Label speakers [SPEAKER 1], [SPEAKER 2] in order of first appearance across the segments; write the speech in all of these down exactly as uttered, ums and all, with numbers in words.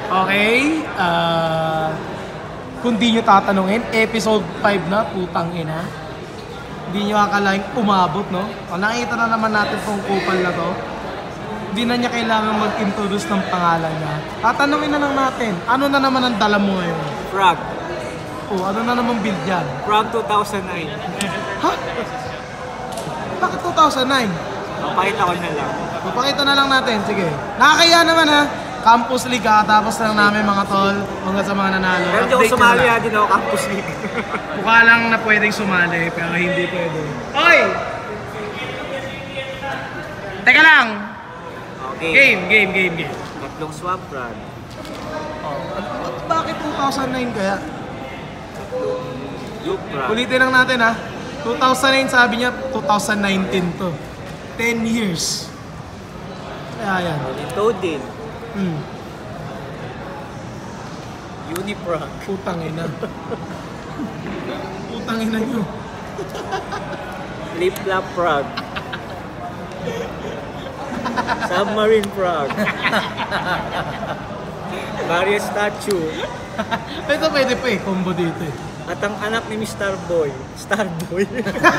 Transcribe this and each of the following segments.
[SPEAKER 1] Okay, uh, kung di nyo tatanungin, episode five na, putang ina. Hindi nyo akalaing umabot, no? O, nakita na naman natin kung kupal na to. Hindi na niya kailangan mag-introduce ng pangalan niya. Tatanungin na lang natin, ano na naman ang dala mo ngayon?
[SPEAKER 2] Frog.
[SPEAKER 1] O, ano na naman build yan?
[SPEAKER 2] Frog two thousand nine.
[SPEAKER 1] Ha? Bakit two thousand nine?
[SPEAKER 2] Papakita ko na lang.
[SPEAKER 1] Papakita na lang natin, sige. Nakakaya naman ha. Campus League tapos lang namin mga tol hanggang sa mga nanalo.
[SPEAKER 2] Pero hindi ako sumali ha, din ako Campus League.
[SPEAKER 1] Mukha lang na pwedeng sumali, pero hindi pwede. Oy! Teka lang!
[SPEAKER 2] Okay.
[SPEAKER 1] Game, game, game, game.
[SPEAKER 2] Tatlong swamp rod.
[SPEAKER 1] Oh, bakit two thousand nine kaya?
[SPEAKER 2] Loop rod.
[SPEAKER 1] Ulitin lang natin ha. two thousand nine sabi niya, two thousand nineteen to. ten years. Kaya yan.
[SPEAKER 2] Toadin.
[SPEAKER 1] Hmm.
[SPEAKER 2] Uniprog.
[SPEAKER 1] Putang ina. Putang ina nyo.
[SPEAKER 2] Flip-flop frog. Submarine frog. Mario statue.
[SPEAKER 1] Ito pwede pa eh, combo dito eh.
[SPEAKER 2] At ang anak ni Mister Boy. Star Boy.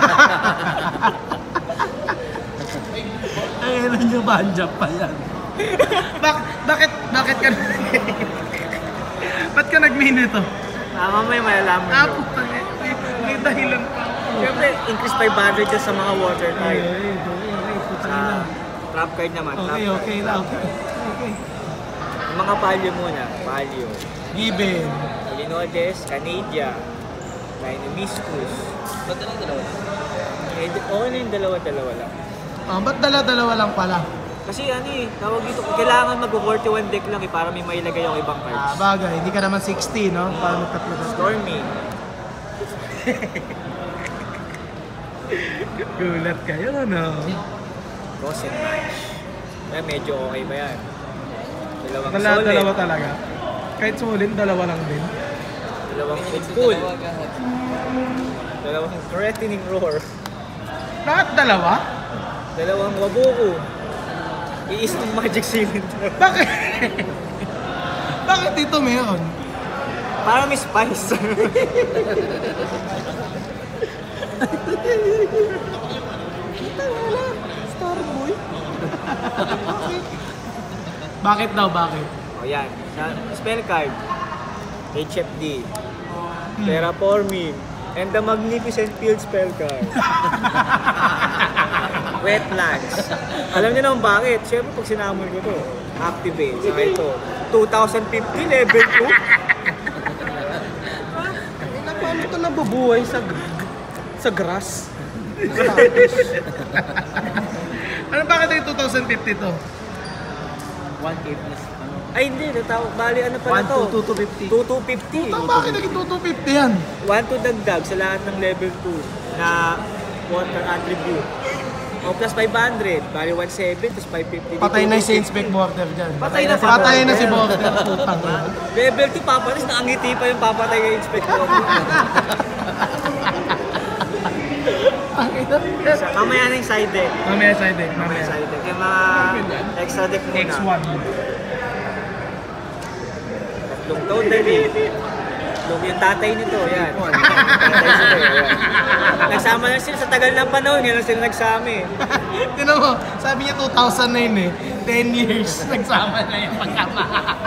[SPEAKER 1] Ay, ilan nyo banja pa yan? Bak bakit, bakit ka ba't ka nag-main ito?
[SPEAKER 2] Ah, mamaya malalaman
[SPEAKER 1] Ah,
[SPEAKER 2] nyo.
[SPEAKER 1] putang ina. May, may dahilan pa.
[SPEAKER 2] Siyempre, increase five hundred dyan sa mga water
[SPEAKER 1] Ay,
[SPEAKER 2] type.
[SPEAKER 1] ay, ay, putang ina.
[SPEAKER 2] Ah, trap card naman.
[SPEAKER 1] Okay,
[SPEAKER 2] trap
[SPEAKER 1] okay
[SPEAKER 2] card.
[SPEAKER 1] na, okay. Okay.
[SPEAKER 2] Yung mga palio muna. Palio.
[SPEAKER 1] Given.
[SPEAKER 2] Linodes, Canadia, Dynamiscus. Ba't na lang dalawa? Eh, oo na yung dalawa-dalawa lang.
[SPEAKER 1] Ah, ba't dala-dalawa lang pala?
[SPEAKER 2] Kasi ano eh, tawag dito, kailangan mag-forty-one deck lang eh para may mailagay yung ibang
[SPEAKER 1] Ah,
[SPEAKER 2] cards.
[SPEAKER 1] bagay. Hindi ka naman sixty, no? Para magtatlo ka.
[SPEAKER 2] Stormy.
[SPEAKER 1] Gulat kayo, no?
[SPEAKER 2] Cross and Match. Eh, medyo okay ba yan? Dalawang
[SPEAKER 1] Dala,
[SPEAKER 2] solid.
[SPEAKER 1] dalawa talaga. Kahit solid, dalawa lang din.
[SPEAKER 2] Dalawang full. Dalawang threatening roar.
[SPEAKER 1] Lahat dalawa?
[SPEAKER 2] Dalawang wabuku. Iis ng magic cylinder.
[SPEAKER 1] Bakit? Bakit dito meron?
[SPEAKER 2] Para may spice.
[SPEAKER 1] Kita wala. Star Boy. Bakit daw, bakit?
[SPEAKER 2] O yan. Sa spell card. H F D. Terraforming. And the Magnificent Field spell card. Wetlands. Alam niyo naman bakit? Siyempre pag sinamol ko to, activate. Saka ito, twenty fifty level two.
[SPEAKER 1] Paano ito nabubuhay sa sa grass? Ano bakit yung twenty fifty to?
[SPEAKER 2] one K plus. Ay hindi, natawag. Bali ano pala to?
[SPEAKER 1] two two fifty.
[SPEAKER 2] two two fifty.
[SPEAKER 1] Puta, bakit naging two two fifty yan?
[SPEAKER 2] one to dagdag sa lahat ng level two na water attribute. O plus five hundred, bali one seven, plus five fifty.
[SPEAKER 1] Patay na si Inspect Border dyan.
[SPEAKER 2] Patay na si
[SPEAKER 1] Patay na si
[SPEAKER 2] Border.
[SPEAKER 1] Border. Putang ina.
[SPEAKER 2] Level two papalis, nakangiti pa yung papatay kay Inspector. Sa kamaya na yung side deck.
[SPEAKER 1] Mamaya side deck.
[SPEAKER 2] Mamaya
[SPEAKER 1] Mamaya.
[SPEAKER 2] side deck. Yung mga extra deck muna.
[SPEAKER 1] X one.
[SPEAKER 2] Tatlong totally. Tatlong yung tatay nito, yan. Tatay sila, yan. Nagsama na sila sa tagal ng panahon, yan lang sila nagsama eh.
[SPEAKER 1] Tinan mo, sabi niya two thousand nine eh. ten years, nagsama na yung pagkama.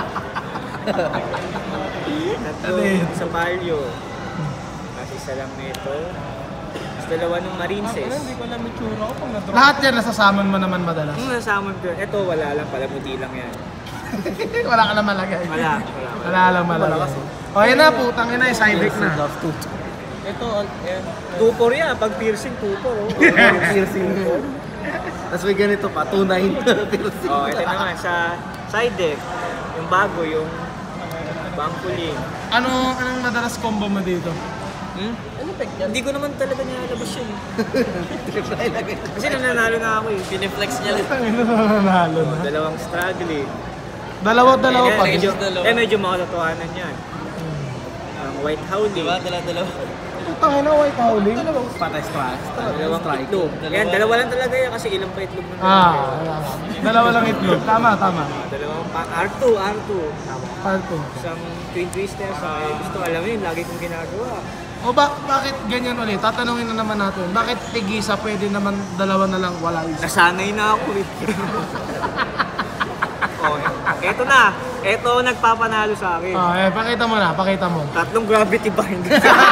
[SPEAKER 2] Tatlong sa Paleo. Kasi isa lang nito. Tapos dalawa ng Marinces.
[SPEAKER 1] Hindi ko alam yung tsura ko pag na-drop. Lahat yan, nasasaman mo naman madalas.
[SPEAKER 2] Yung nasamon ko, ito wala lang pala, mudi lang yan.
[SPEAKER 1] Wala ka naman lagay.
[SPEAKER 2] Wala, wala.
[SPEAKER 1] Wala lang malagay. O yun na, putang ina, side deck na.
[SPEAKER 2] Ito, yan. Tupor yan, pag piercing, tupor. Oh.
[SPEAKER 3] Piercing. Tapos may ganito pa, two nine piercing.
[SPEAKER 2] Oh, ito naman, sa side deck, yung bago, yung bangkuling.
[SPEAKER 1] Ano, anong madalas combo mo dito?
[SPEAKER 2] Hmm? Hindi ko naman talaga nilalabas yun. Kasi nananalo na ako eh. Piniflex niya lang.
[SPEAKER 1] Putang ina, nananalo na.
[SPEAKER 2] Dalawang struggling.
[SPEAKER 1] Dalawa-dalawa
[SPEAKER 2] eh,
[SPEAKER 1] pa.
[SPEAKER 2] medyo, eh, medyo makatotohanan yan. Ang White Howling.
[SPEAKER 3] Diba? Dala-dalawa.
[SPEAKER 1] putang ina, white howling.
[SPEAKER 3] Patay strike.
[SPEAKER 2] Dalawang itlog. Yan, dalawa lang talaga yan kasi ilang pa itlog mo na.
[SPEAKER 1] Ah, dalawa lang itlog. Tama, tama.
[SPEAKER 2] Dalawang pa, R two, R two. Tama.
[SPEAKER 1] Parto.
[SPEAKER 2] Isang twin twister sa gusto, alam mo yun, lagi kong ginagawa.
[SPEAKER 1] O ba, bakit ganyan ulit? Tatanungin na naman natin. Bakit tigisa pwede naman dalawa na lang wala isa?
[SPEAKER 2] Nasanay na ako eh. Oh, eto na. Eto nagpapanalo sa akin.
[SPEAKER 1] Ah, eh, pakita mo na, pakita mo.
[SPEAKER 2] Tatlong gravity bind.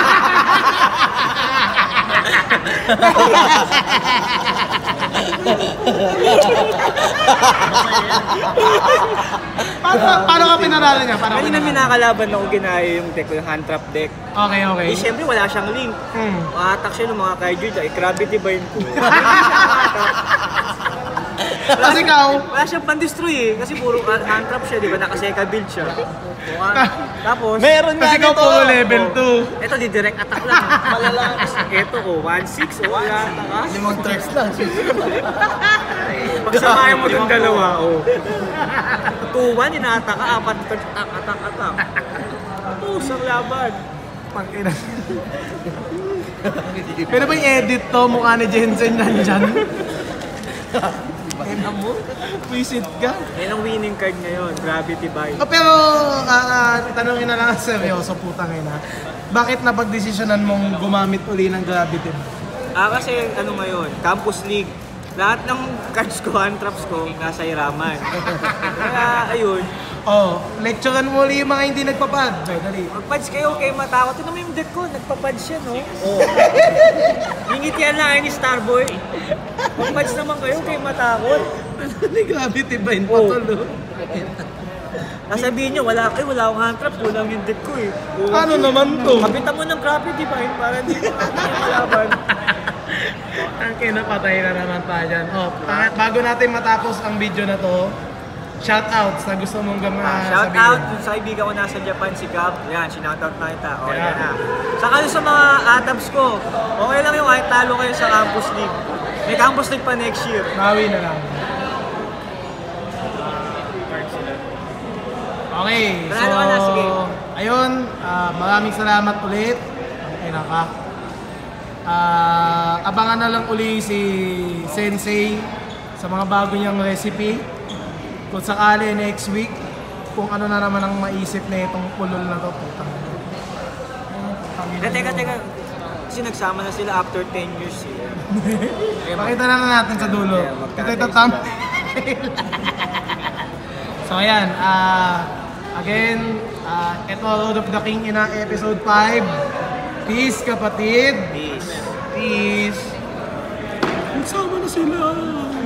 [SPEAKER 1] paano, paano ka pinarala niya? Paano ka
[SPEAKER 2] Kanina
[SPEAKER 1] pinarala?
[SPEAKER 2] minakalaban ako ginaya yung deck ko, yung hand trap deck.
[SPEAKER 1] Okay, okay.
[SPEAKER 2] Eh, siyempre wala siyang link.
[SPEAKER 1] Hmm.
[SPEAKER 2] Maatak siya ng mga kaiju dyan. Eh, gravity bind ko.
[SPEAKER 1] Kasi ikaw,
[SPEAKER 2] Wala siyang pan-destroy eh. Kasi puro hand trap siya, di ba? Naka-seka build siya. So, ah, tapos,
[SPEAKER 3] Meron nga
[SPEAKER 1] kasi ikaw
[SPEAKER 3] dito.
[SPEAKER 1] puro level two.
[SPEAKER 2] eto di direct attack lang. Malalakas. Eto oh, one six oh, wala takas.
[SPEAKER 3] Limang turns lang.
[SPEAKER 2] Pagsamahin mo yung dalawa, oh. two one, inaata ka, apat attack, attack, attack. Pusang laban.
[SPEAKER 1] Pangina. Pero ba yung edit to? Mukha ni Jensen nandyan? Ina mo? Visit ka?
[SPEAKER 2] Yan ang winning card ngayon, Gravity Bind.
[SPEAKER 1] Oh, pero, ah, ah, tanongin na lang seryoso, putang ina. Bakit napag-desisyonan mong gumamit uli ng gravity?
[SPEAKER 2] Ah, kasi ano ngayon, Campus League. Lahat ng cards ko, hand traps ko, nasa iraman. Kaya, ayun.
[SPEAKER 1] Oh, lecturean mo uli yung mga hindi nagpapad. Bay, dali.
[SPEAKER 2] Mag-pads kayo, kayo matakot. Ito naman yung deck ko, nagpa-pads siya, no? Oo. Hingitian lang ni Star Boy. Mag-pads naman kayo, kayo matakot.
[SPEAKER 1] May gravity bind pa
[SPEAKER 2] Oh.
[SPEAKER 1] tulo.
[SPEAKER 2] Sasabihin nyo, wala kayo, wala akong hand traps, kulang yung deck ko eh. Oo.
[SPEAKER 1] Ano naman to?
[SPEAKER 2] Kapitan mo ng Gravity Bind para hindi mo malaban.
[SPEAKER 1] Ang kinapatay na naman tayo dyan. Oh, pa- bago natin matapos ang video na to, shoutouts na gusto mong gama
[SPEAKER 2] Shout
[SPEAKER 1] sabihin.
[SPEAKER 2] out dun sa kaibigan ko nasa Japan, si Gab. Yan, sinoutout na kita. O,
[SPEAKER 1] Yeah.
[SPEAKER 2] yan na. Saka dun sa mga atabs ko, okay lang yung kahit talo kayo sa Campus League. May Campus League pa next year.
[SPEAKER 1] Mawi na lang. Okay, so,
[SPEAKER 2] Panalo ka na, sige.
[SPEAKER 1] ayun, ah, maraming salamat ulit. Ay naka. Ah, abangan na lang uli si Sensei sa mga bago niyang recipe. Kung sakali next week, kung ano na naman ang maisip na itong pulol na to. Putang ina. Putang ina.
[SPEAKER 2] Eh, teka, teka. Kasi nagsama na sila after ten years eh. Eh,
[SPEAKER 1] Pakita na lang natin sa dulo.
[SPEAKER 2] Yeah, magkano
[SPEAKER 1] Ito ito
[SPEAKER 2] is
[SPEAKER 1] thumb. So ayan, ah again, ah ito Road of the King Ina episode five. Peace kapatid.
[SPEAKER 2] Peace.
[SPEAKER 1] Peace. Nagsama na sila.